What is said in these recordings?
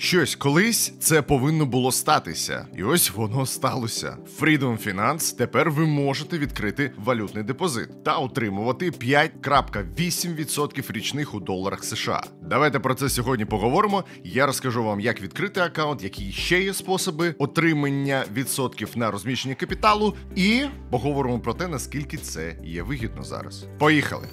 Щось колись це повинно було статися. І ось воно сталося. Freedom Finance тепер ви можете відкрити валютний депозит та отримувати 5,8% річних у доларах США. Давайте про це сьогодні поговоримо. Я розкажу вам, як відкрити аккаунт, які ще є способи отримання відсотків на розміщення капіталу, і поговоримо про те, наскільки це є вигідно зараз. Поїхали!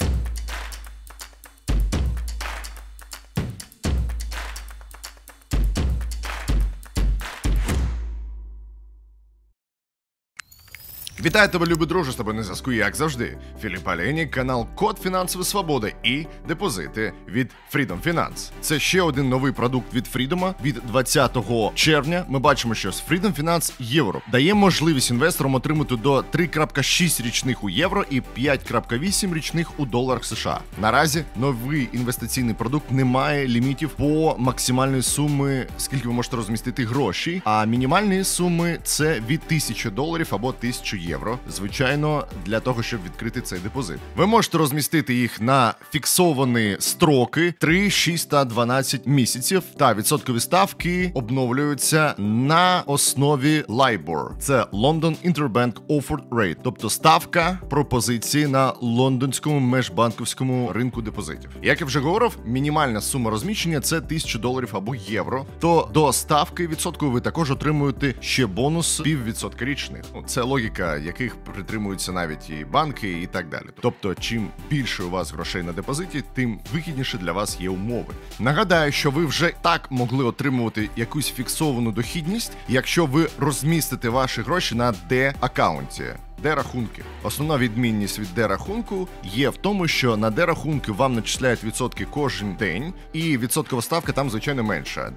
Вітаю тебе, любий друже, з тобою на зв'язку, як завжди. Філіп Алєнік, канал Код Фінансової Свободи і депозити від Freedom Finance. Це ще один новий продукт від Freedom. Від 20 червня ми бачимо, що з Freedom Finance Євро дає можливість інвесторам отримати до 3,6 річних у євро і 5,8 річних у доларах США. Наразі новий інвестиційний продукт не має лімітів по максимальної суми, скільки ви можете розмістити гроші, а мінімальні суми це від $1000 або 1000 євро, звичайно, для того, щоб відкрити цей депозит. Ви можете розмістити їх на фіксовані строки 3, 6 та 12 місяців, та відсоткові ставки обновлюються на основі LIBOR. Це London Interbank Offered Rate, тобто ставка пропозиції на лондонському межбанківському ринку депозитів. Як я вже говорив, мінімальна сума розміщення – це $1000 або євро, то до ставки відсоткової ви також отримуєте ще бонус 0,5% річних. Це логіка, яких притримуються навіть і банки, і так далі. Тобто, чим більше у вас грошей на депозиті, тим вигідніше для вас є умови. Нагадаю, що ви вже так могли отримувати якусь фіксовану дохідність, якщо ви розмістите ваші гроші на D-аккаунті. D-рахунки. Основна відмінність від D-рахунку є в тому, що на D-рахунки вам начисляють відсотки кожен день, і відсоткова ставка там, звичайно, менша.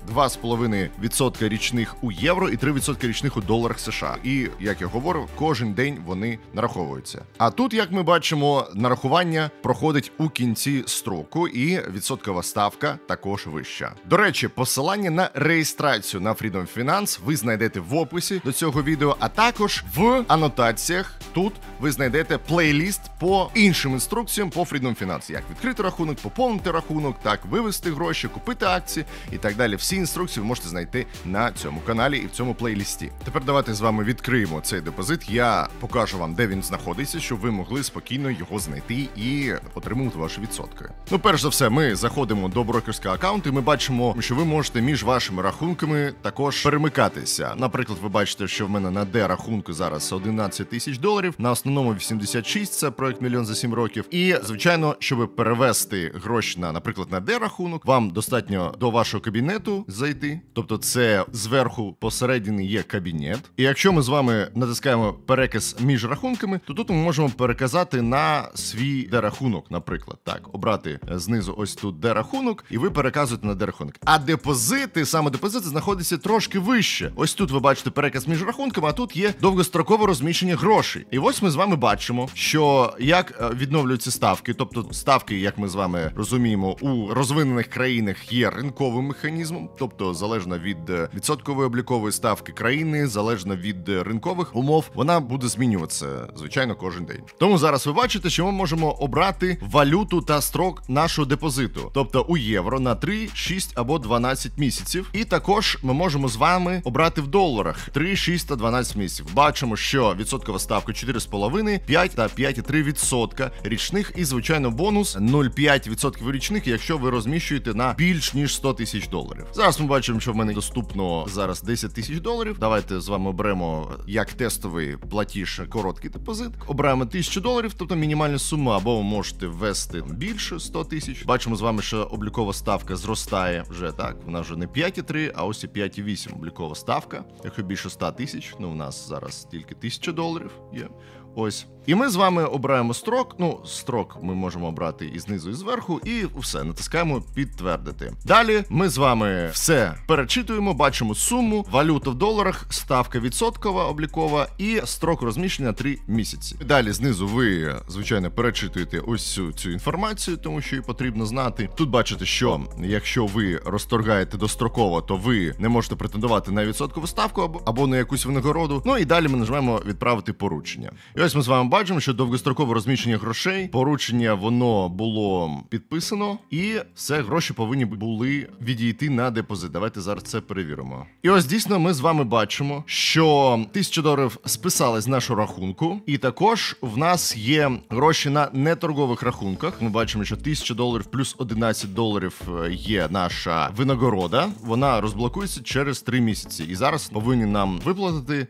2,5% річних у євро і 3% річних у доларах США. І, як я говорив, кожен день вони нараховуються. А тут, як ми бачимо, нарахування проходить у кінці строку, і відсоткова ставка також вища. До речі, посилання на реєстрацію на Freedom Finance ви знайдете в описі до цього відео, а також в анотаціях. Тут ви знайдете плейліст по іншим інструкціям по Freedom Finance. Як відкрити рахунок, поповнити рахунок, так, вивести гроші, купити акції і так далі. Всі інструкції ви можете знайти на цьому каналі і в цьому плейлісті. Тепер давайте з вами відкриємо цей депозит. Я покажу вам, де він знаходиться, щоб ви могли спокійно його знайти і отримувати ваші відсотки. Ну, перш за все, ми заходимо до брокерського аккаунту і ми бачимо, що ви можете між вашими рахунками також перемикатися. Наприклад, ви бачите, що в мене на D-рахунку зараз $11 000, на основному 86, це проект «Мільйон за 7 років». І, звичайно, щоб перевести гроші на, наприклад, на D-рахунок, вам достатньо до вашого кабінету зайти. Тобто це зверху посередині є кабінет. І якщо ми з вами натискаємо переказ між рахунками, то тут ми можемо переказати на свій D-рахунок, наприклад. Так, обрати знизу ось тут D-рахунок, і ви переказуєте на D-рахунок. А депозити, саме депозити, знаходяться трошки вище. Ось тут ви бачите переказ між рахунками, а тут є довгострокове розміщення грошей. І ось ми з вами бачимо, що як відновлюються ставки, тобто ставки, як ми з вами розуміємо, у розвинених країнах є ринковим механізмом, тобто залежно від відсоткової облікової ставки країни, залежно від ринкових умов, вона буде змінюватися, звичайно, кожен день. Тому зараз ви бачите, що ми можемо обрати валюту та строк нашого депозиту, тобто у євро на 3, 6 або 12 місяців. І також ми можемо з вами обрати в доларах 3, 6 та 12 місяців. Бачимо, що відсоткова ставка 4,5, 5 та 5,3% річних і, звичайно, бонус 0,5% річних, якщо ви розміщуєте на більш ніж $100 000. Зараз ми бачимо, що в мене доступно зараз $10 000. Давайте з вами оберемо як тестовий платіж короткий депозит. Обираємо $1000, тобто мінімальна сума, або ви можете ввести більше 100 тисяч. Бачимо з вами, що облікова ставка зростає вже, так, вона вже не 5,3, а ось і 5,8 облікова ставка. Якщо більше 100 тисяч, ну у нас зараз тільки $1000 є. Ось. І ми з вами обираємо строк. Ну, строк ми можемо обрати і знизу, і зверху, і все, натискаємо підтвердити. Далі ми з вами все перечитуємо, бачимо суму, валюта в доларах, ставка відсоткова, облікова і строк розміщення 3 місяці. Далі знизу ви, звичайно, перечитуєте ось цю інформацію, тому що її потрібно знати. Тут бачите, що якщо ви розторгаєте достроково, то ви не можете претендувати на відсоткову ставку або на якусь винагороду. Ну і далі ми нажмемо відправити поручення. І ось ми з вами бачимо, що довгострокове розміщення грошей, поручення воно було підписано, і все, гроші повинні були відійти на депозит. Давайте зараз це перевіримо. І ось дійсно ми з вами бачимо, що $1000 списали з нашого рахунку, і також в нас є гроші на неторгових рахунках. Ми бачимо, що $1000 плюс $11 є наша винагорода. Вона розблокується через 3 місяці. І зараз повинні нам виплатити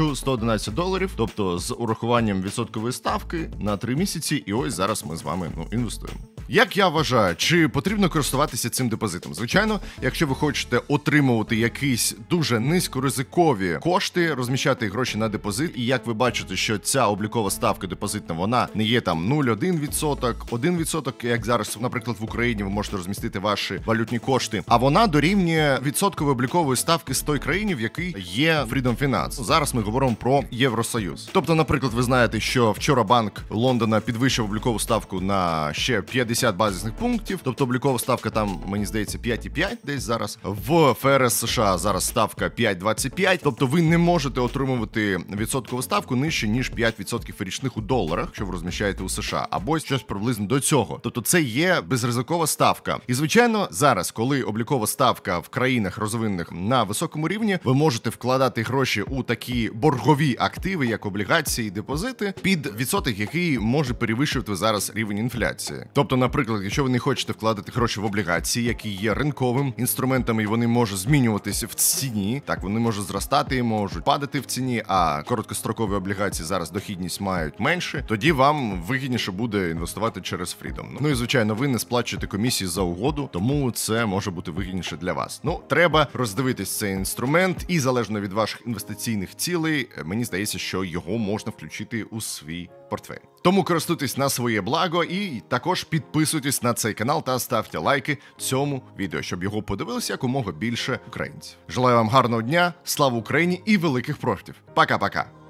$1111, тобто з урахуванням відсоткової ставки на 3 місяці. І ось зараз ми з вами інвестуємо. Як я вважаю, чи потрібно користуватися цим депозитом? Звичайно, якщо ви хочете отримувати якісь дуже низькоризикові кошти, розміщати гроші на депозит, і як ви бачите, що ця облікова ставка депозитна, вона не є там 0,1%, 1%, як зараз, наприклад, в Україні ви можете розмістити ваші валютні кошти, а вона дорівнює відсоткової облікової ставки з той країни, в якій є Freedom Finance. Зараз ми говоримо про Євросоюз. Тобто, наприклад, ви знаєте, що вчора Банк Лондона підвищив облікову ставку на ще 50 базисних пунктів, тобто облікова ставка там, мені здається, 5,5 десь зараз. В ФРС США зараз ставка 5,25, тобто ви не можете отримувати відсоткову ставку нижче, ніж 5% річних у доларах, якщо ви розміщаєте у США, або щось приблизно до цього. Тобто це є безризикова ставка. І, звичайно, зараз, коли облікова ставка в країнах розвинених на високому рівні, ви можете вкладати гроші у такі боргові активи, як облігації, депозити, під відсоток, який може перевищувати зараз рівень інфляції. Тобто, наприклад, якщо ви не хочете вкладати гроші в облігації, які є ринковим інструментом, і вони можуть змінюватися в ціні, так, вони можуть зростати, можуть падати в ціні, а короткострокові облігації зараз дохідність мають менше, тоді вам вигідніше буде інвестувати через Freedom. Ну і, звичайно, ви не сплачуєте комісії за угоду, тому це може бути вигідніше для вас. Ну, треба роздивитись цей інструмент, і залежно від ваших інвестиційних цілей, мені здається, що його можна включити у свій портфель. Тому користуйтесь на своє благо і також підписуйтесь на цей канал та ставте лайки цьому відео, щоб його подивилися якомога більше українців. Желаю вам гарного дня, слава Україні і великих профітів. Пока-пока!